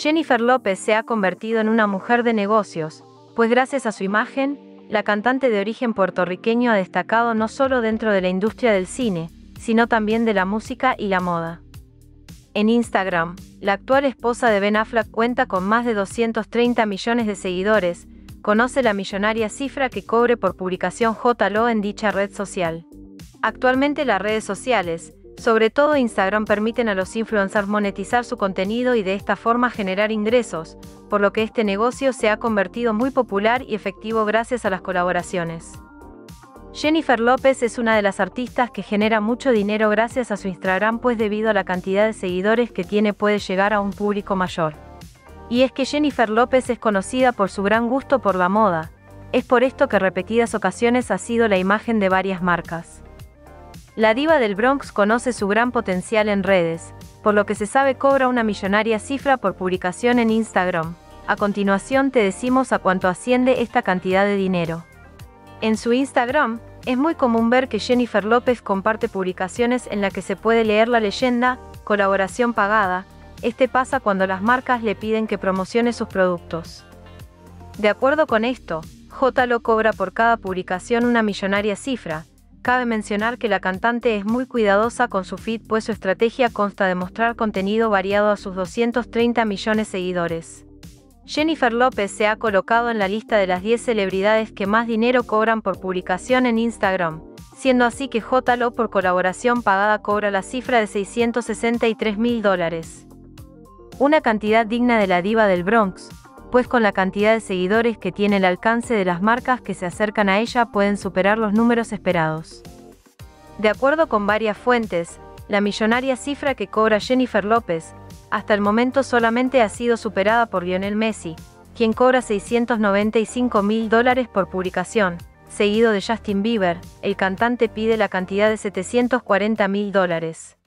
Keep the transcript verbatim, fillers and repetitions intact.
Jennifer López se ha convertido en una mujer de negocios, pues gracias a su imagen, la cantante de origen puertorriqueño ha destacado no solo dentro de la industria del cine, sino también de la música y la moda. En Instagram, la actual esposa de Ben Affleck cuenta con más de doscientos treinta millones de seguidores. Conoce la millonaria cifra que cobre por publicación J Lo en dicha red social. Actualmente las redes sociales, sobre todo Instagram, permiten a los influencers monetizar su contenido y de esta forma generar ingresos, por lo que este negocio se ha convertido muy popular y efectivo gracias a las colaboraciones. Jennifer López es una de las artistas que genera mucho dinero gracias a su Instagram, pues debido a la cantidad de seguidores que tiene puede llegar a un público mayor. Y es que Jennifer López es conocida por su gran gusto por la moda, es por esto que repetidas ocasiones ha sido la imagen de varias marcas. La diva del Bronx conoce su gran potencial en redes, por lo que se sabe cobra una millonaria cifra por publicación en Instagram. A continuación te decimos a cuánto asciende esta cantidad de dinero. En su Instagram, es muy común ver que Jennifer López comparte publicaciones en las que se puede leer la leyenda, colaboración pagada. Este pasa cuando las marcas le piden que promocione sus productos. De acuerdo con esto, J Lo cobra por cada publicación una millonaria cifra. Cabe mencionar que la cantante es muy cuidadosa con su feed, pues su estrategia consta de mostrar contenido variado a sus doscientos treinta millones de seguidores. Jennifer López se ha colocado en la lista de las diez celebridades que más dinero cobran por publicación en Instagram, siendo así que J Lo por colaboración pagada cobra la cifra de seiscientos sesenta y tres mil dólares. Una cantidad digna de la diva del Bronx, pues con la cantidad de seguidores que tiene, el alcance de las marcas que se acercan a ella pueden superar los números esperados. De acuerdo con varias fuentes, la millonaria cifra que cobra Jennifer López, hasta el momento solamente ha sido superada por Lionel Messi, quien cobra seiscientos noventa y cinco mil dólares por publicación, seguido de Justin Bieber. El cantante pide la cantidad de setecientos cuarenta mil dólares.